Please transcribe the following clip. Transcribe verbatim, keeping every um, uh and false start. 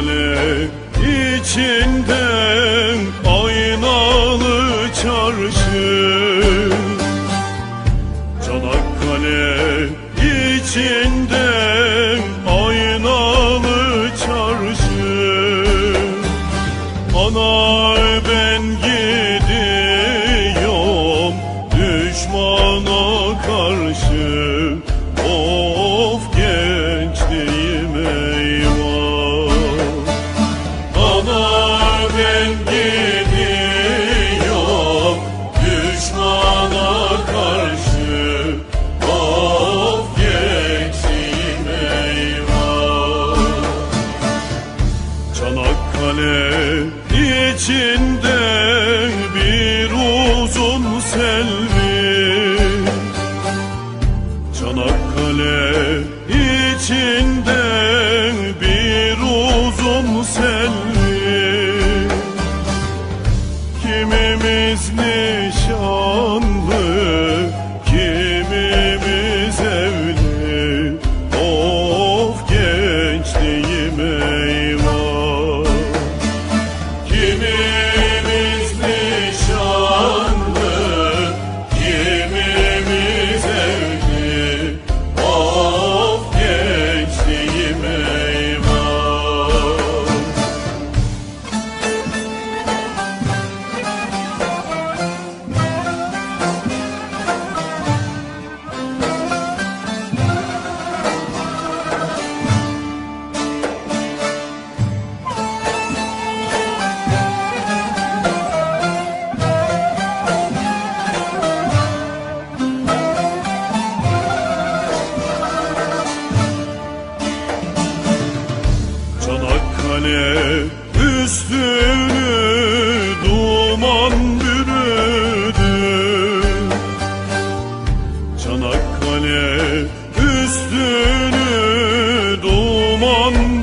Çanakkale içinden aynalı çarşı, Çanakkale içinden aynalı çarşı. Ana ben gidiyorum düşmana karşı, of gençliğim eyvah. Ana ben gidiyorum düşmana karşı, of gençliğim eyvah. Çanakkale içinden bir uzun selvi, Çanakkale içinden bir uzun selvi. Kimimiz nişanlı, kimimiz evli, of gençliğim eyvah. Kimimiz nişanlı, kimimiz evli, of gençliğim eyvah. Çanakkale üstünü duman bürüdü, Çanakkale üstünü duman